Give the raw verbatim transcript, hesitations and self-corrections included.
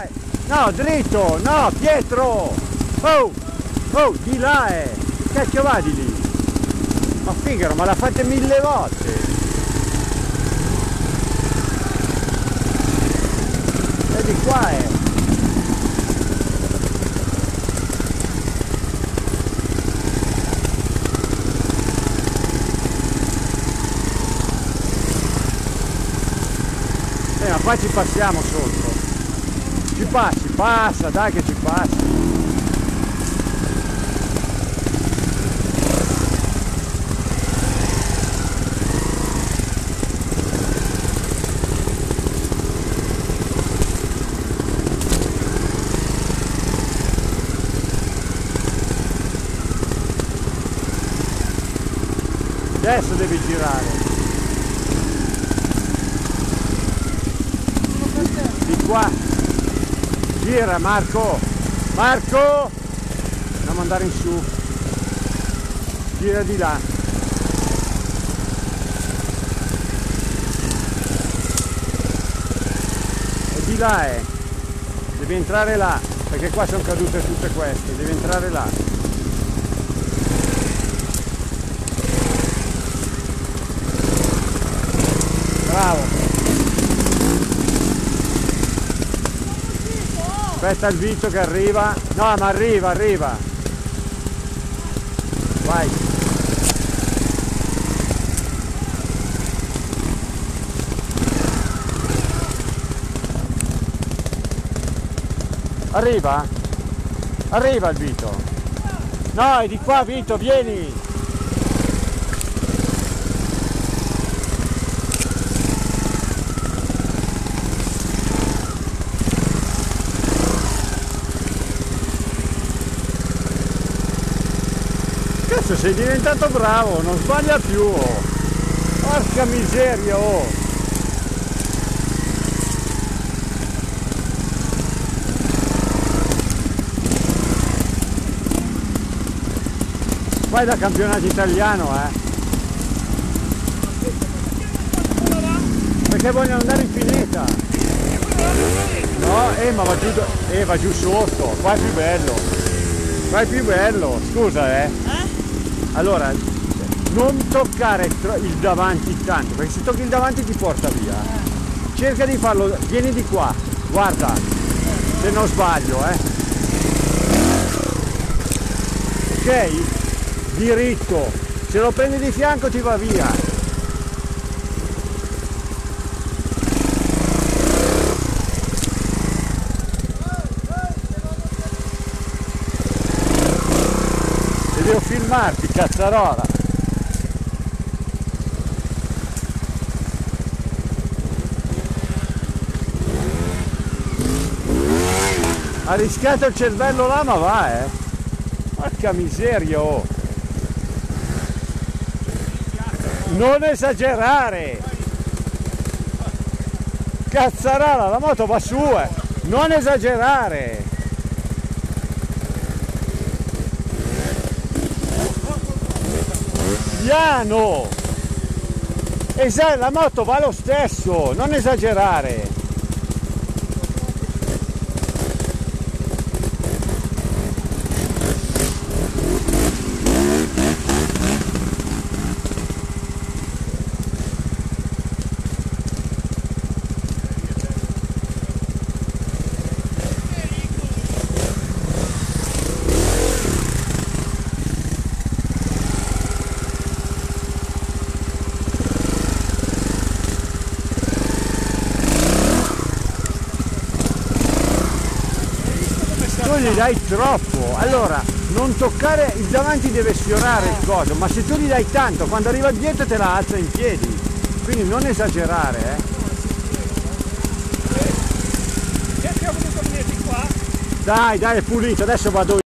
No, dritto, no, Pietro! Oh, oh, di là è! Che cacchio va di lì? Ma Figaro, ma l'ha fatta mille volte! E di qua è! Eh, ma qua ci passiamo sotto! Ci passi, passa, dai che ci passi! Adesso devi girare. Di qua. Gira Marco. Marco! Andiamo ad andare in su. Gira di là. E di là è. Devi entrare là. Perché qua sono cadute tutte queste. Devi entrare là. Bravo. Aspetta il Vito che arriva. No, ma arriva, arriva. Vai. Arriva? Arriva il Vito. No, è di qua Vito, vieni. Cazzo, sei diventato bravo, non sbaglia più, oh. Porca miseria, oh. Vai da campionato italiano, eh. Perché vogliono andare in pineta. No, eh, ma va giù, eh, va giù sotto, qua è più bello. Qua è più bello, scusa, eh. Allora, non toccare il davanti tanto, perché se tocchi il davanti ti porta via. Cerca di farlo, vieni di qua, guarda, se non sbaglio, eh. Ok? Diritto, se lo prendi di fianco ti va via. Devo filmarti, cazzarola! Ha rischiato il cervello là, ma va, eh! Porca miseria, oh! Non esagerare! Cazzarola, la moto va su, eh! Non esagerare! Piano! Esa- la moto va lo stesso, non esagerare! Tu gli dai troppo, allora non toccare il davanti, deve sfiorare il coso, ma se tu gli dai tanto, quando arriva dietro te la alza in piedi, quindi non esagerare, eh. Dai, dai, è pulito, adesso vado io.